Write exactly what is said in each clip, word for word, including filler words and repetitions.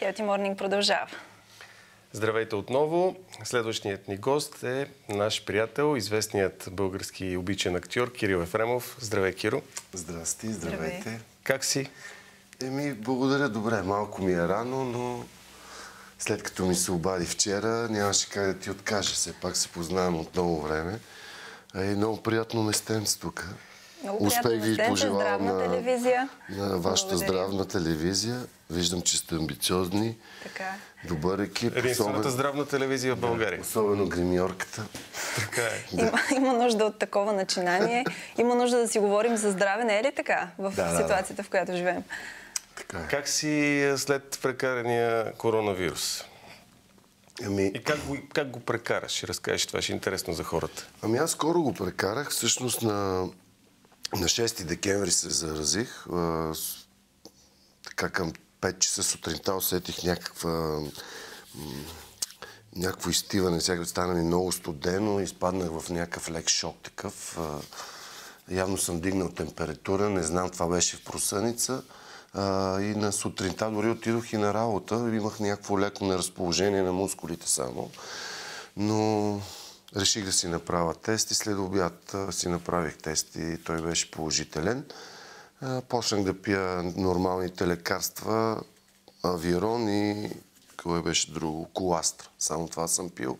Healthy Morning продължава. Здравейте отново. Следващият ни гост е наш приятел, известният български обичен актьор Кирил Ефремов. Здравей, Киро. Здрасти, здравейте. Здравей. Как си? Еми, благодаря, добре. Малко ми е рано, но след като ми се обади вчера, нямаше как да ти откажа. Все пак се познавам от много време. А и много приятно местенце тук. Много приятно местенце, здравна на, телевизия. на вашата Благодаря. здравна телевизия. Виждам, че сте амбициозни. Така. Добър екип. Единствената особен... здравна телевизия в България. Особено гримьорката. Така е. Да. Има, има нужда от такова начинание. Има нужда да си говорим за здраве, не е ли така? В да, ситуацията, да. в която живеем. Така е. Как си след прекарания коронавирус? Ами... И как го, как го прекараш? Ще разкажеш, това ще е интересно за хората. Ами аз скоро го прекарах. Всъщност на, на шести декември се заразих. А, с, така към пет часа сутринта усетих някаква, някакво изтиване. Сега стана ми много студено. Изпаднах в някакъв лек шок такъв. А, явно съм дигнал температура. Не знам, това беше в просъница. А, и на сутринта дори отидох и на работа. Имах някакво леко неразположение на мускулите само. Но реших да си направя тест и след обяд си направих тест и той беше положителен. А, почнах да пия нормалните лекарства, Авирон и кое беше друго? Коластра. Само това съм пил.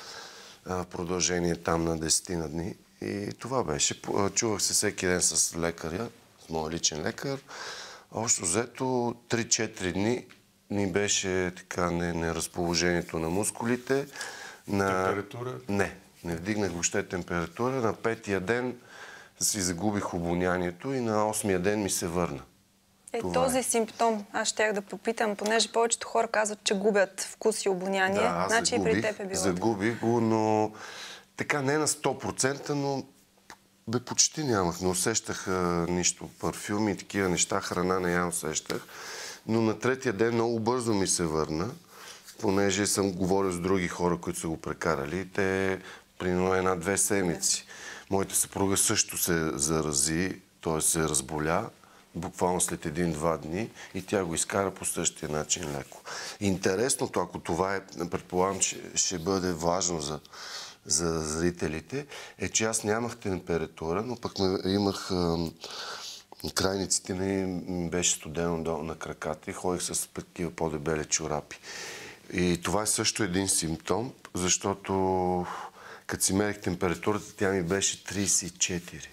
А, продължение там на десетина дни. И това беше. Чувах се всеки ден с лекаря, с моя личен лекар. Общо взето три-четири дни ни беше така неразположението на мускулите. На... Температура? Не, не вдигнах въобще температура. На петия ден си загубих обонянието и на осмия ден ми се върна. Е, Това този е. симптом, аз щях да попитам, понеже повечето хора казват, че губят вкус и обоняние. Да, аз значи загубих, и при теб е било. загубих го, но така не на сто процента, но бе почти нямах. Не усещах а, нищо. Парфюми и такива неща, храна не я усещах. Но на третия ден много бързо ми се върна, понеже съм говорил с други хора, които са го прекарали. Те примерно една-две седмици. Моята съпруга също се зарази, т.е. се разболя, буквално след един-два дни и тя го изкара по същия начин леко. Интересното, ако това е, предполагам, че ще бъде важно за, за зрителите, е, че аз нямах температура, но пък имах а, крайниците ми, ми беше студено долу на краката и ходих с такива по-дебели чорапи. И това е също един симптом, защото като си мерих температурата, тя ми беше трийсет и четири.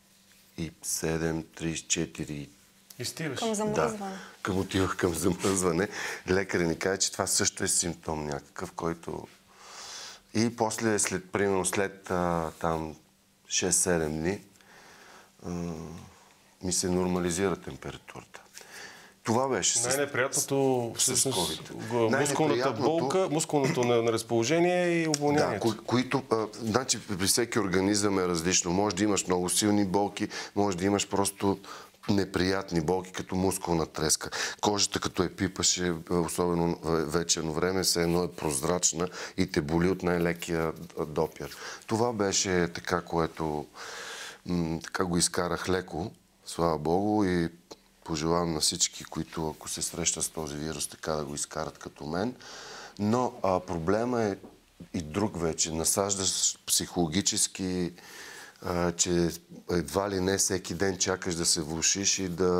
И седем, трийсет и четири. Изтиваш. Към замръзване. Да, към отивах към замръзване. Лекарят ни каза, че това също е симптом някакъв, който... И после, след, примерно след а, там шест-седем дни, а, ми се нормализира температурата. Това беше с... Най-неприятното с всъщност COVID. мускулната болка, мускулното неразположение и обонянието. Да, ко- които... А, значи при всеки организъм е различно. Може да имаш много силни болки, може да имаш просто неприятни болки, като мускулна треска. Кожата, като е пипаше, особено вечерно време, все едно е прозрачна и те боли от най-лекия допир. Това беше така, което м- така го изкарах леко, слава Богу, и пожелавам на всички, които ако се срещат с този вирус, така да го изкарат като мен. Но а, проблема е и друг вече. Насаждаш психологически, а, че едва ли не всеки ден чакаш да се влошиш и да,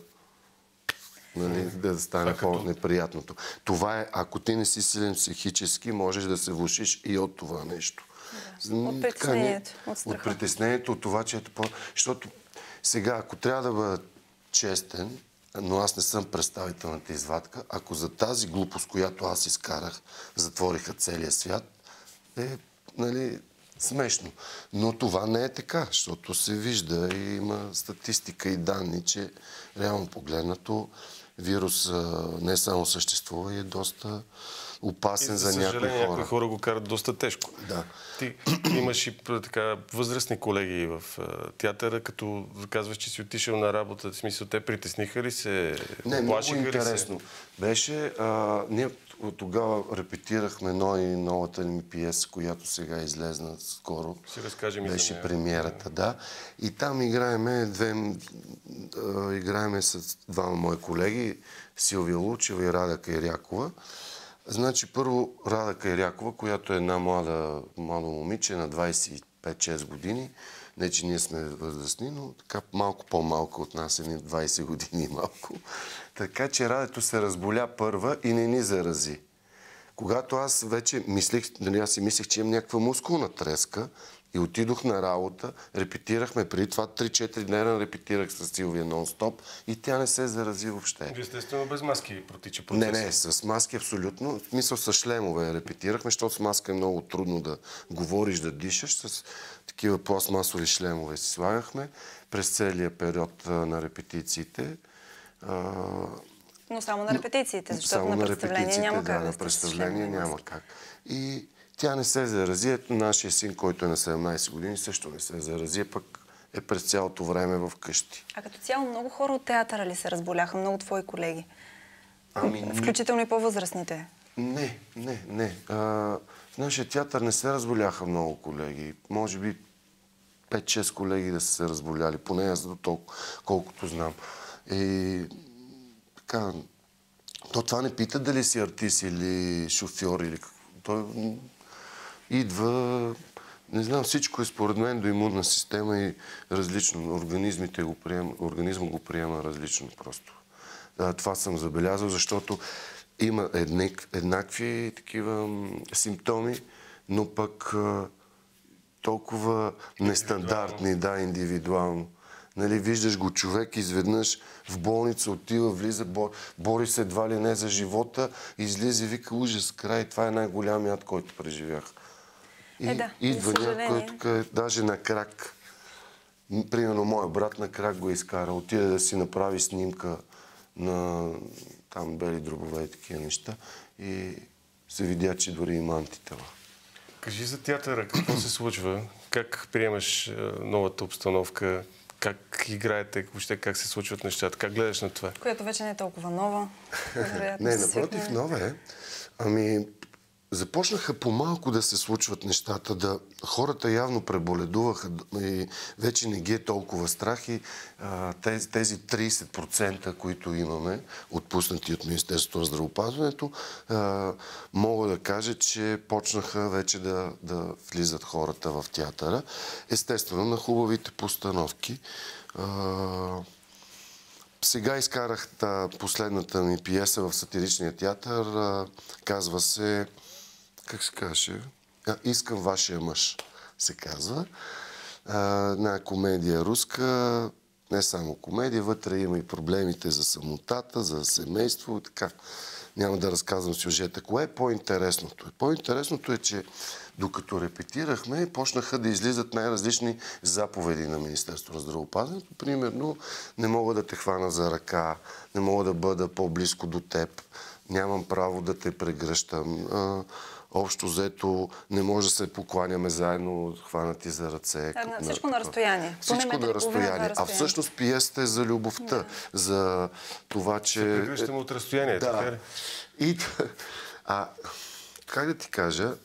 нали, да стане по-неприятното. Това е, ако ти не си силен психически, можеш да се влошиш и от това нещо. Да. От притеснението, от страха. От притеснението, от това, че ето по... Защото сега, ако трябва да бъда честен, но аз не съм представителната извадка, ако за тази глупост, която аз изкарах, затвориха целия свят, е, нали, смешно. Но това не е така, защото се вижда и има статистика и данни, че реално погледнато вирус не само съществува и е доста опасен и, за, за някои съжаление, хора. някои хора го карат доста тежко. Да. Ти имаш и така възрастни колеги в а, театъра, като казваш, че си отишъл на работа. В смисъл, те притесниха ли се? Не, много Плашиха ли интересно. се? Беше, а, ние тогава репетирахме Ной, новата ми пиеса, която сега е излезна скоро. Си разкажем и за Беше нея. премиерата, да. И там играеме, две, а, играеме с двама мои колеги, Силвия Лучева и Рада Кайрякова. Значи първо Рада Кайрякова, която е една млада, млада момиче на двайсет и пет-шест години. Не, че ние сме възрастни, но така малко по-малко от нас, едни двайсет години малко. Така че Радето се разболя първа и не ни зарази. Когато аз вече мислех, нали, аз си мислех, че имам някаква мускулна треска и отидох на работа, репетирахме преди това три-четири дена, репетирах с Силвия нон-стоп и тя не се зарази въобще. Естествено, без маски протича процеса. Не, не, с маски абсолютно. В смисъл с шлемове репетирахме, защото с маска е много трудно да говориш, да дишаш. С такива пластмасови шлемове си слагахме през целия период на репетициите. Но само на репетициите, защото само на представление няма как да, да на сте с представление шлемови няма маски. как. И тя не се зарази. Ето нашия син, който е на седемнайсет години, също не се зарази, пък е през цялото време в къщи. А като цяло много хора от театъра ли се разболяха? Много твои колеги? Ами, Включително и по-възрастните? Не, не, не. А, в нашия театър не се разболяха много колеги. Може би пет-шест колеги да са се разболяли, поне аз до толкова, колкото знам. И така, то това не пита дали си артист или шофьор или какво. Той идва, не знам, всичко е според мен до имунна система и различно. Организмите го приема, организма го приема различно просто. Да, това съм забелязал, защото има еднак, еднакви такива симптоми, но пък а, толкова нестандартни, да, индивидуално. Нали, виждаш го човек, изведнъж в болница отива, влиза, бори се едва ли не за живота, излиза и вика ужас, край. Това е най-голямият ад, който преживях. И е, да, идва някой, тук е даже на крак. Примерно, моят брат на крак го изкара. Отиде да си направи снимка на там бели дробове и такива неща. И се видя, че дори има антитела. Кажи за театъра, какво се случва? Как приемаш новата обстановка? Как играете? Въобще как се случват нещата? Как гледаш на това? Която вече не е толкова нова. Не, напротив, нова е. Ами, започнаха по-малко да се случват нещата, да хората явно преболедуваха и вече не ги е толкова страх и а, тези, тези трийсет процента, които имаме, отпуснати от Министерството на здравеопазването, а, мога да кажа, че почнаха вече да, да влизат хората в театъра. Естествено, на хубавите постановки. А, Сега изкарах та, последната ми пиеса в сатиричния театър. А, казва се... Как се каже? А, Искам вашия мъж, се казва. А, една комедия руска. Не само комедия, вътре има и проблемите за самотата, за семейство и така. Няма да разказвам сюжета. Кое е по-интересното? По-интересното е, че докато репетирахме, почнаха да излизат най-различни заповеди на Министерството на здравеопазването. Примерно, не мога да те хвана за ръка, не мога да бъда по-близко до теб, нямам право да те прегръщам. А, общо взето не може да се покланяме заедно, хванати за ръце. Да, на, всичко на разстояние. Всичко на разстояние. А всъщност пиесата е за любовта. Да. За това, че... Се прегръщаме от разстояние, да. така ли? И... А, как да ти кажа...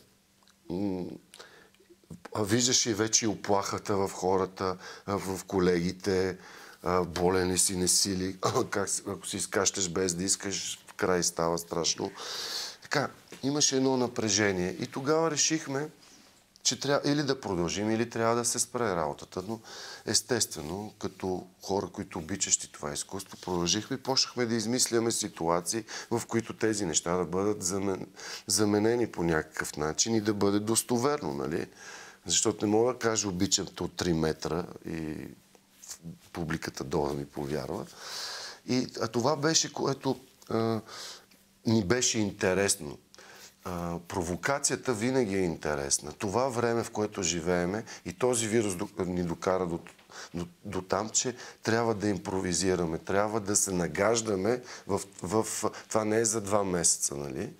Виждаш и вече и оплахата в хората, в колегите, болен ли си, не си ли, как, ако си изкащаш без да искаш, в край става страшно. Така, имаше едно напрежение и тогава решихме, че трябва или да продължим, или трябва да се спре работата. Но естествено, като хора, които обичащи това изкуство, продължихме и почнахме да измисляме ситуации, в които тези неща да бъдат замен... заменени по някакъв начин и да бъде достоверно, нали? Защото не мога да кажа обичам те от три метра и публиката долу да ми повярва. И, а това беше, което а, ни беше интересно. А, провокацията винаги е интересна. Това време, в което живееме, и този вирус ни докара до, до, до там, че трябва да импровизираме, трябва да се нагаждаме в, в... Това не е за два месеца, нали?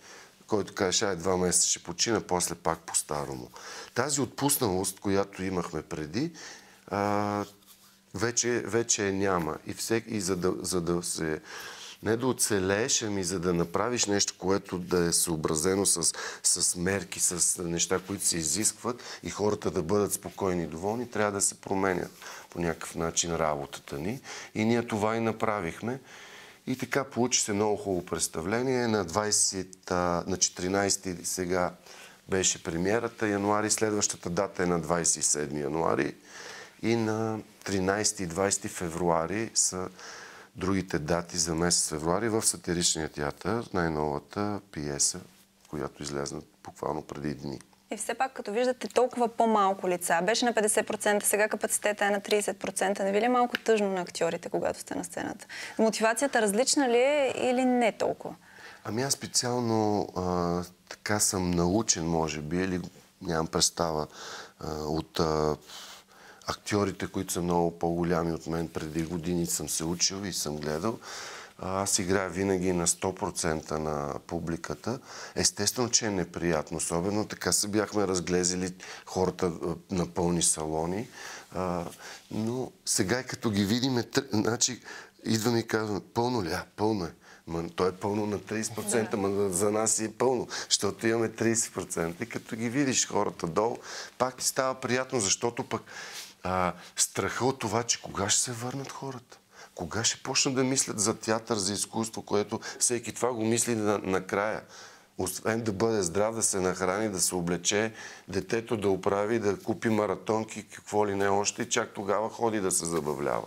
който каже, ай, два месеца ще почина, после пак по-старому. Тази отпусналост, която имахме преди, а, вече, вече е няма. И, всек, и за, да, за да се... Не да оцелееш, ами за да направиш нещо, което да е съобразено с, с мерки, с неща, които се изискват и хората да бъдат спокойни и доволни, трябва да се променят по някакъв начин работата ни. И ние това и направихме. И така получи се много хубаво представление. На, двайсети, на четиринайсети сега беше премиерата януари, следващата дата е на двайсет и седми януари и на тринайсети и двайсети февруари са другите дати за месец февруари в Сатиричния театър, най-новата пиеса, която излезна буквално преди дни. И все пак, като виждате толкова по-малко лица, беше на петдесет процента, сега капацитета е на трийсет процента, не ви ли е малко тъжно на актьорите, когато сте на сцената? Мотивацията различна ли е или не толкова? Ами аз специално а, така съм научен, може би, или нямам представа а, от а, актьорите, които са много по-голями от мен. Преди години съм се учил и съм гледал. Аз играя винаги на сто процента на публиката. Естествено, че е неприятно. Особено така се бяхме разглезили хората на пълни салони. А, но сега, като ги видим, значи, идваме и казваме, пълно ли? А, пълно е. Ма, то е пълно на трийсет процента, но за нас е пълно, защото имаме трийсет процента. И като ги видиш хората долу, пак ти става приятно, защото пък а, страха от това, че кога ще се върнат хората. Кога ще почнат да мислят за театър, за изкуство, което всеки това го мисли накрая. На Освен да бъде здрав, да се нахрани, да се облече, детето да оправи, да купи маратонки, какво ли не още, и чак тогава ходи да се забавлява.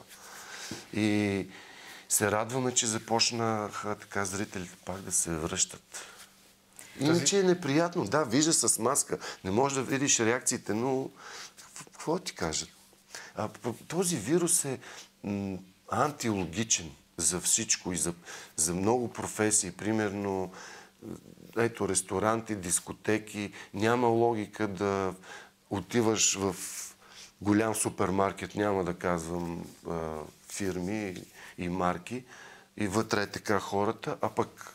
И се радваме, че започнаха така зрителите пак да се връщат. Иначе е неприятно. Да, вижда с маска. Не можеш да видиш реакциите, но какво ти кажат? А, този вирус е м, антилогичен за всичко и за, за много професии. Примерно, ето, ресторанти, дискотеки. Няма логика да отиваш в голям супермаркет, няма да казвам а, фирми и марки, и вътре е така хората, а пък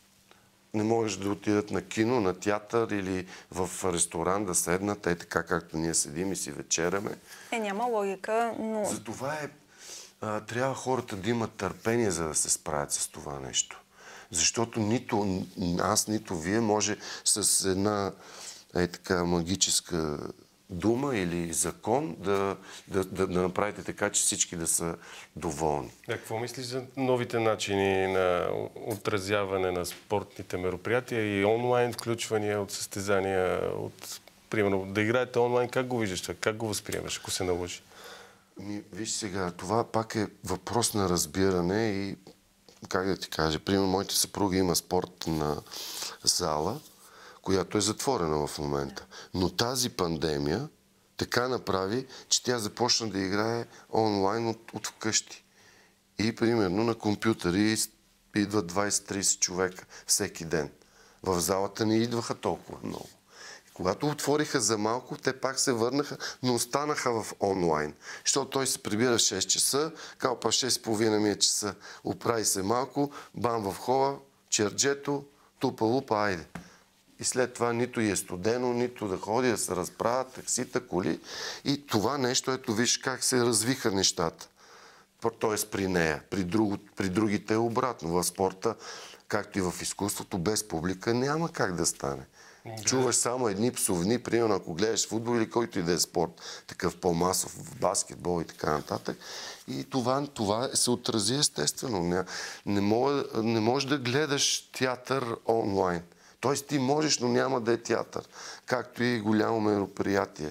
не можеш да отидат на кино, на театър или в ресторант да седнат, е така както ние седим и си вечеряме. Е, няма логика, но... Затова е, а, трябва хората да имат търпение, за да се справят с това нещо. Защото нито аз, нито вие може с една е така магическа дума или закон да, да, да, да направите така, че всички да са доволни. А какво мислиш за новите начини на отразяване на спортните мероприятия и онлайн включвания от състезания, от, примерно, да играете онлайн, как го виждаш? Как го възприемаш, ако се наложи? Ми, виж сега, това пак е въпрос на разбиране и, как да ти кажа, примерно, моята съпруга има спортна зала, която е затворена в момента. Но тази пандемия така направи, че тя започна да играе онлайн от, от вкъщи. И примерно на компютъри идват двайсет-трийсет човека всеки ден. В залата не идваха толкова много. И когато отвориха за малко, те пак се върнаха, но останаха в онлайн. Защото той се прибира в шест часа, калпа шест и половина ми е часа, оправи се малко, бам в хола, черджето, тупа-лупа, айде. И след това нито е студено, нито да ходи, да се разправят таксита, коли. И това нещо, ето виж как се развиха нещата. Тоест при нея. При, друго, при другите е обратно. В спорта, както и в изкуството, без публика няма как да стане. Да. Чуваш само едни псовни, примерно ако гледаш футбол или който и да е спорт, такъв по-масов, в баскетбол и така нататък. И това, това се отрази естествено. Не, не, може, не можеш да гледаш театър онлайн. Тоест ти можеш, но няма да е театър. Както и голямо мероприятие.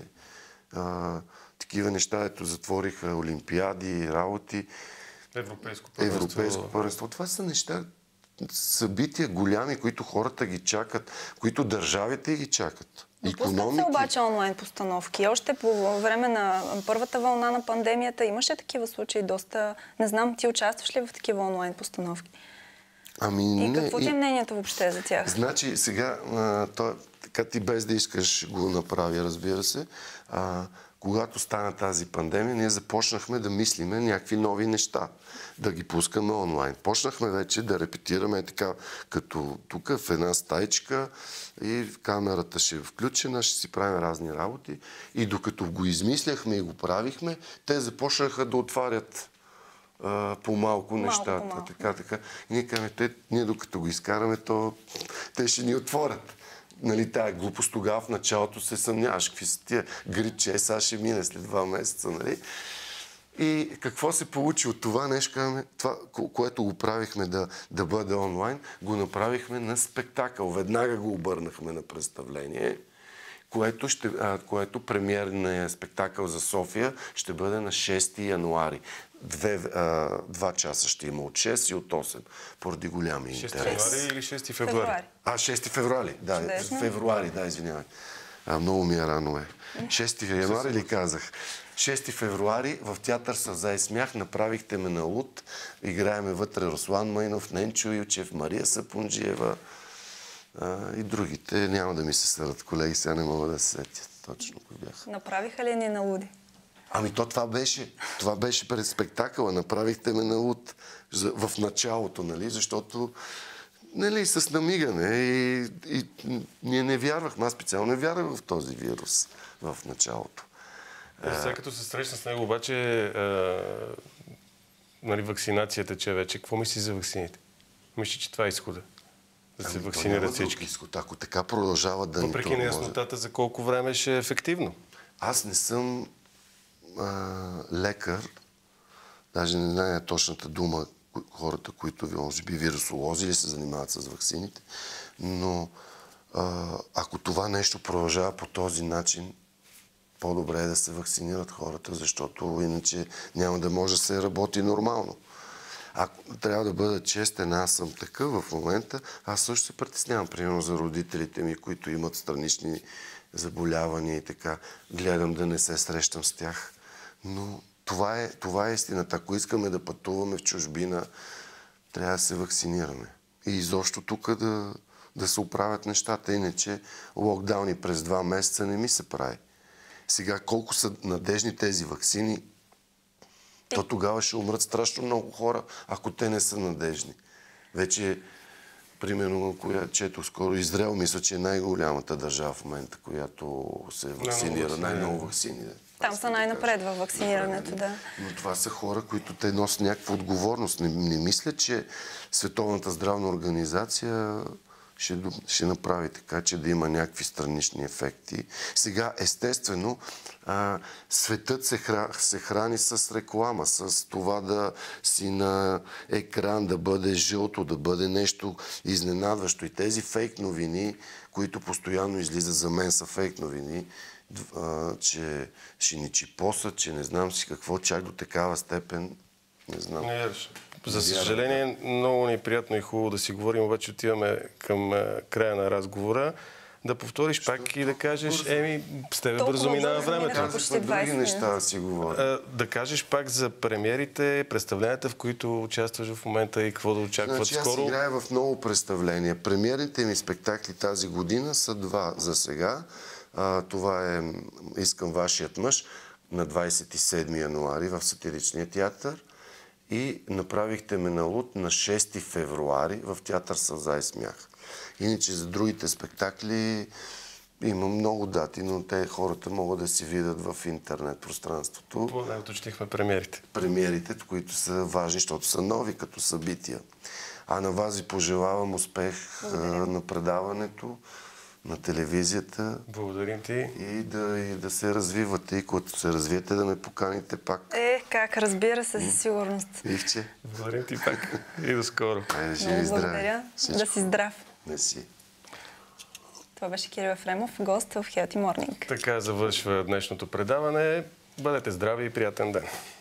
А, такива неща, ето затвориха олимпиади, работи. Европейско първенство. Европейско първенство. Това са неща, събития голями, които хората ги чакат, които държавите ги чакат. Допускат се обаче онлайн постановки. Още по време на първата вълна на пандемията имаше такива случаи доста... Не знам, ти участваш ли в такива онлайн постановки? Ами, и не, какво ти е мнението въобще за тях? Значи сега, а, той, така ти без да искаш го направи, разбира се. А, когато стана тази пандемия, ние започнахме да мислиме някакви нови неща, да ги пускаме онлайн. Почнахме вече да репетираме така, като тук в една стаичка и камерата ще е включена, ще си правим разни работи. И докато го измисляхме и го правихме, те започнаха да отварят а, по-малко нещата. По-малко. Така, така. И ние казваме, те, ние докато го изкараме, то те ще ни отворят. Нали, тая глупост тогава в началото се съмняваш. Какви са тия грипче, сега ще мине след два месеца, нали? И какво се получи от това нещо? Казваме, това, което го правихме да, да бъде онлайн, го направихме на спектакъл. Веднага го обърнахме на представление, което, ще, а, което премиерният спектакъл за София ще бъде на шести януари. Две, а, два часа ще има от шест и от осем, поради голями интерес. шести януари или шести февруари? А, шести февруари, да, Чудесно. февруари, да, извинявай. А, много ми е рано е. шести януари ли казах? шести февруари в театър Сълза и смях направихте ме на луд. Играеме вътре Руслан Майнов, Ненчо Илчев, Мария Сапунджиева а, и другите. Няма да ми се съдят, колеги, сега не мога да се сетят точно кои бяха. Направиха ли ни на луди? Ами то това беше. Това беше пред спектакъла. Направихте ме на луд в началото, нали? Защото нали, с намигане и, и ние не вярвахме. Аз специално не вярвах в този вирус в началото. Сега като се срещна с него, обаче, а, нали, вакцинацията, че вече, какво мислиш за ваксините? Мисля, че това е изхода. Да се Ами, вакцинират всички. Изход. Ако така продължават да Въпреки ни неяснотата за колко време ще е ефективно. Аз не съм а, лекар, даже не зная точната дума, хората, които може би вирусолози или се занимават с ваксините, но а, ако това нещо продължава по този начин, по-добре е да се вакцинират хората, защото иначе няма да може да се работи нормално. Ако трябва да бъда честен, аз съм такъв в момента, аз също се притеснявам, примерно за родителите ми, които имат странични заболявания и така. Гледам да не се срещам с тях. Но това е, това е истината. Ако искаме да пътуваме в чужбина, трябва да се вакцинираме. И изобщо тук да, да се оправят нещата. Иначе локдауни през два месеца не ми се прави. Сега колко са надежни тези ваксини, то тогава ще умрат страшно много хора, ако те не са надежни. Вече, примерно, коя чето скоро, Израел, мисля, че е най-голямата държава в момента, която се вакцинира, най-много вакцини. Там са най-напред във вакцинирането, да. Но това са хора, които те носят някаква отговорност. Не, не мисля, че Световната здравна организация ще, ще направи така, че да има някакви странични ефекти. Сега, естествено, а, светът се, хра, се храни с реклама, с това да си на екран, да бъде жълто, да бъде нещо изненадващо. И тези фейк новини, които постоянно излизат, за мен са фейк новини, а, че ще ни чипосат, че не знам си какво, чак до такава степен, не знам. Не, за съжаление, много неприятно и хубаво да си говорим, обаче отиваме към края на разговора. Да повториш Що? пак и да кажеш, еми, с тебе Толкова бързо минава бързо времето. минава. Казахме други неща да си говоря. Да кажеш пак за премиерите, представленията, в които участваш в момента и какво да очакват значи, скоро. Аз играя в много представления. Премиерните ми спектакли тази година са два за сега. А, това е "Искам вашият мъж" на двадесет и седми януари в Сатиричния театър. И "Направихте ме на луд" на шести февруари в театър Сълза и смях. Иначе за другите спектакли има много дати, но те хората могат да си видят в интернет пространството. Поне уточнихме премиерите. Премиерите, които са важни, защото са нови като събития. А на вас ви пожелавам успех а, на предаването, на телевизията. Благодарим ти. И да, и да се развивате. И когато се развиете, да ме поканите пак. Е, как, разбира се, със сигурност. Ивче. Благодарим ти пак. И до скоро. Айде, живи Много и здрави. благодаря. Всичко. Да си здрав. Не си. Това беше Кирил Ефремов, гост в Healthy Morning. Така завършва днешното предаване. Бъдете здрави и приятен ден.